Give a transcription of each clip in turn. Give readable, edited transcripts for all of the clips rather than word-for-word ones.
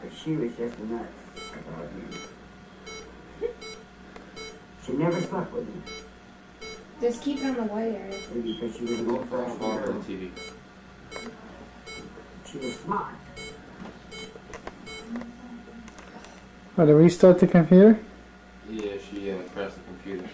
But she was just nuts about him. She never slept with him. Just keep it on the white area. Maybe because she was an old-fashioned girl. TV. She was smart. What, to restart the computer? Yeah, she crashed the computer.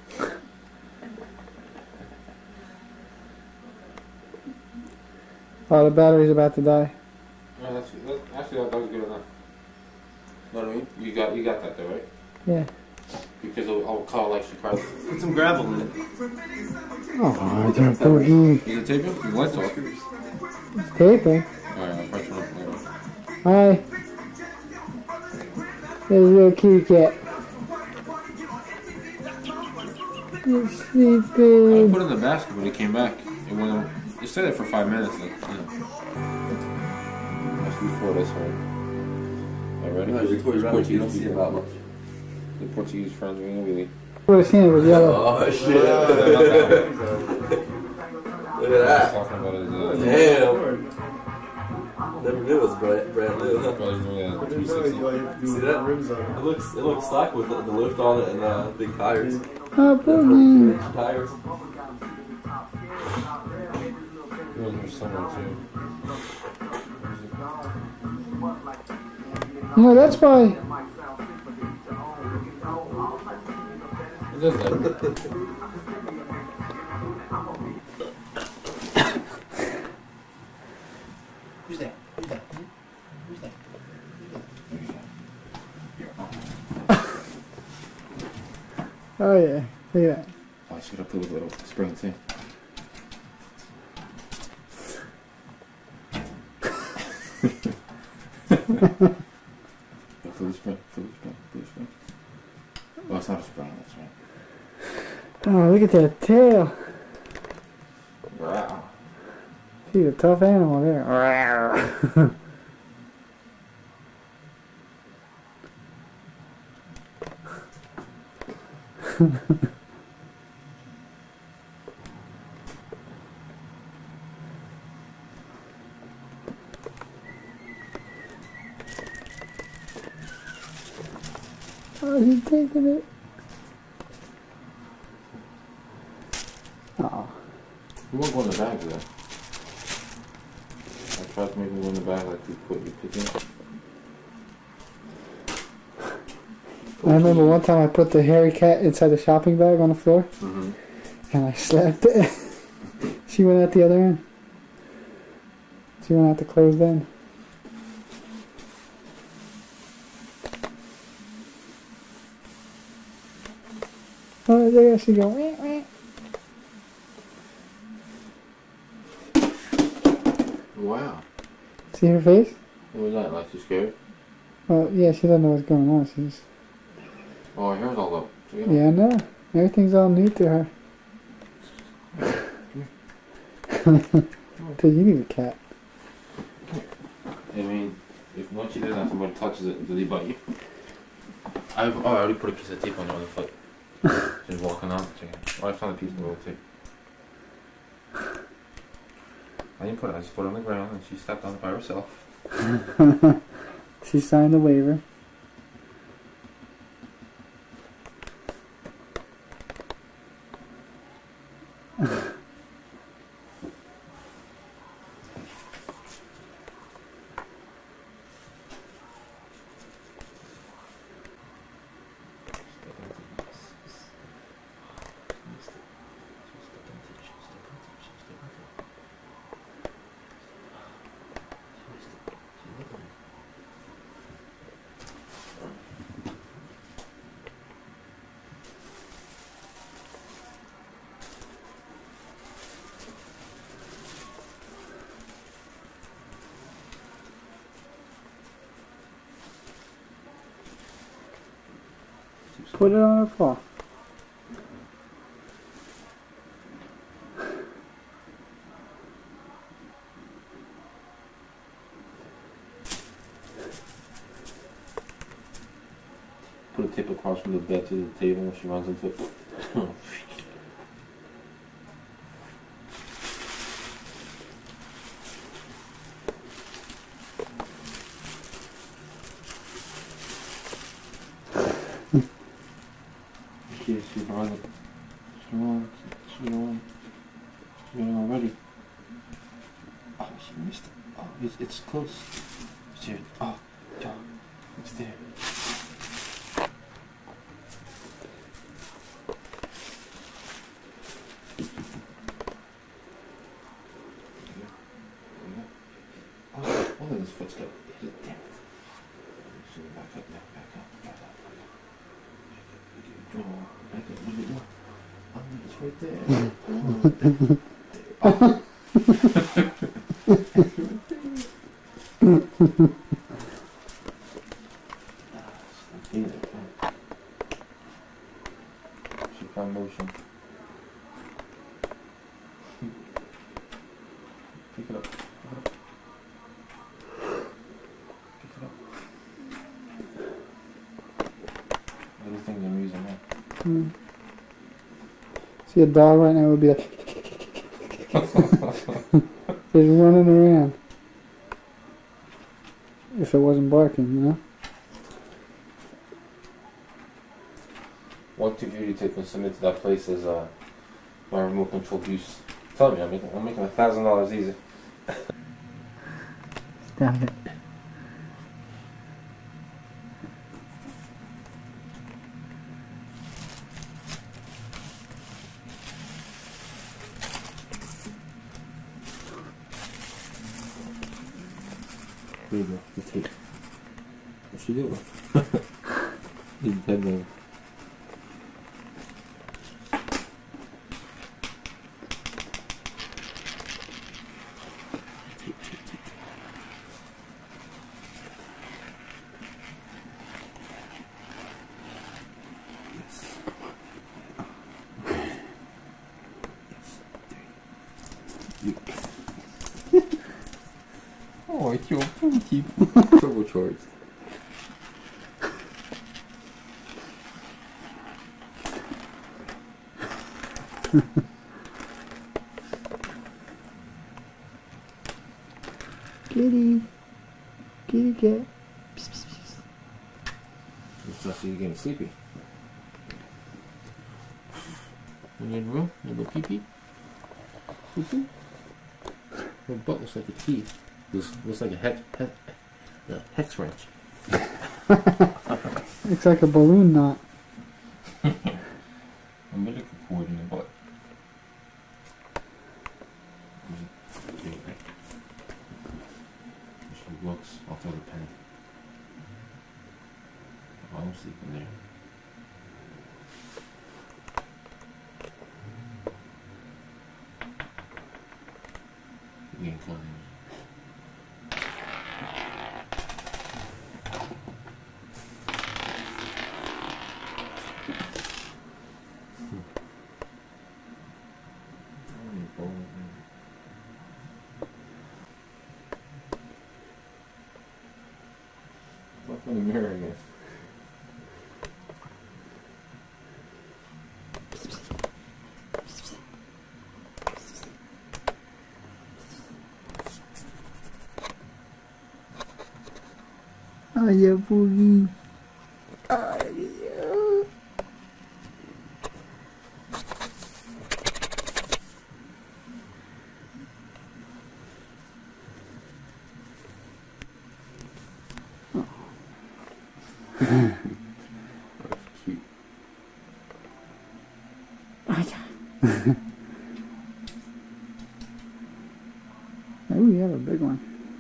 Oh, the battery's about to die. No, actually, that was good enough. Know what I mean? You got that though, right? Yeah. Because I'll call like she crashed. Put some gravel in it. Oh, I don't put it in. Is it taping? You want to talk? It's taping. Alright, I'll press one later. Hi. There's a little kitty cat. He's I sleeping. put it in the basket when he came back. It stayed there for 5 minutes. Like, That's before this one. Alright, ready? You don't see about much. The Portuguese friends are really. Would have seen it was yellow. Oh shit! Look at that. Talking about his, Damn. Never knew it was brand new. Huh? brother's doing a 360. See that? It looks slack with the lift on it and big tires. Oh, boogie. Tires. Those are similar too. No, that's why. It does that. Who's that? Who's that? Who's that? Oh, yeah. Look at that. Oh, I should have put a little spring too. Full spring. Oh, it's not a spring, that's right. Oh, look at that tail. Wow. He's a tough animal there. Oh, he's taking it. Oh. We won't go in the bag though. I tried to make him go in the bag like you pick in. I remember one time I put the hairy cat inside the shopping bag on the floor, and I slapped it. She went out the other end. She went out the closed end. Oh, there she go. Wah, wah. Wow. See her face? What was that? Like she's scared? Well, yeah, she doesn't know what's going on. She's. Oh, her hair's all up. So, you know. Yeah, I know. Everything's all new to her. So you need a cat. I mean, if once you did that, somebody touches it, do they bite you? I already put a piece of tape on the other foot. She's walking on. Oh, I found a piece of the road too. I didn't put it. I just put it on the ground, and she stepped on it by herself. She signed the waiver. Put it on her paw. Put a tape across from the bed to the table when she runs into it. Okay, she's running. She's on. She's on. She's on already. Oh, she missed it. Oh, it's close. It's here. Oh, John. It's there. Oh, his foot's got. Damn it. So back up now. Back up. Back up. Back up. What are you doing? Oh, it's right there. Oh. She found motion. Pick it up. Pick it up. Everything's amusing, man. See a dog right now would be like just running around. If it wasn't barking, you know? One, two video tape and submit to that place is my remote control use. Tell me, I'm making $1,000 easy. Stop it. There you go, the tape. What's she doing? He's dead now. Oh, it's your funky turbocharged. Kitty. Kitty cat. Looks like you're getting sleepy. You in the room? You little pee-pee? Poo-poo? Your butt looks like a key. Looks like a hex wrench. Looks like a balloon knot. Umbilical cord in the butt. She looks. I'll throw the pen. Oh, I'm sleeping there. Getting close. Look in the mirror again. Oh yeah, boogie. Oh yeah. That's cute. Oh, you have a big one.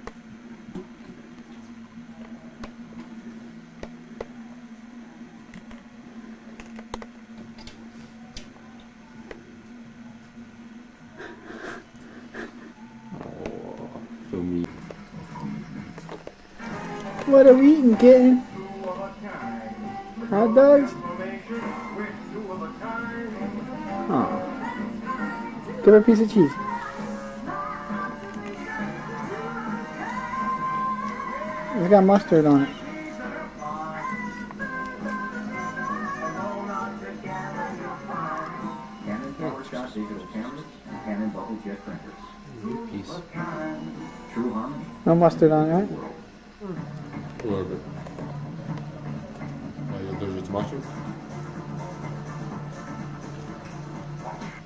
Oh, so mean. What are we eating, kitten? Hot dogs? Oh. Give her a piece of cheese. It's got mustard on it. Canon PowerShot digital cameras and Canon bubble jet printers. Piece. True harmony. No mustard on it, right? A little bit. Oh, you'll do your tomatoes?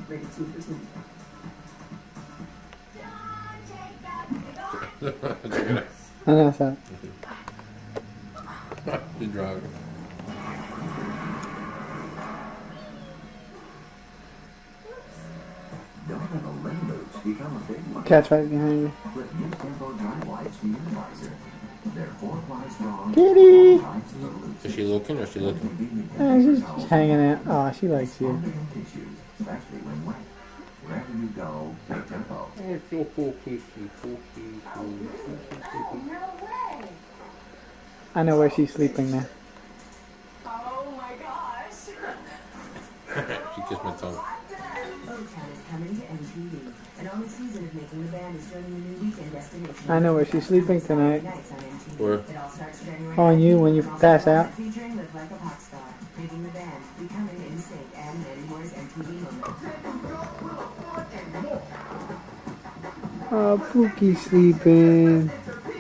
Rated 2 for teen. I know that. The driver. Don't let the limos become a big one. Cat's right behind you. Put new Tempo dry wipes for your visor. They're 4-ply strong. Kitty! Is she looking or is she looking? She's just hanging out. Oh, she likes you. Especially when wet. Wherever you go, take Tempo. I know where she's sleeping now. Oh my gosh! She kissed my tongue. O-Town is coming to MTV. And on the season of Making the Band is joining the new weekend destination. I know where she's sleeping tonight. Nights on MTV. Where? It all starts January On you 19th. when you pass out. Featuring Live Like a Pop Star, Making the Band, Becoming In Sync, and many more MTV moments. Oh, Pookie's sleeping.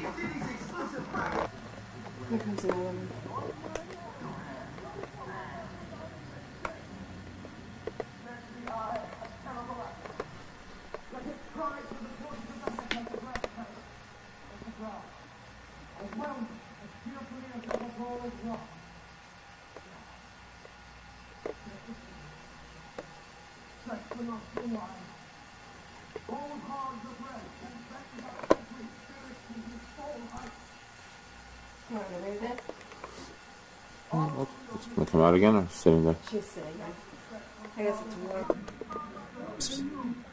Here comes another one. You want to move it? It's gonna come out again or sitting there? She's sitting there. I guess it's warm.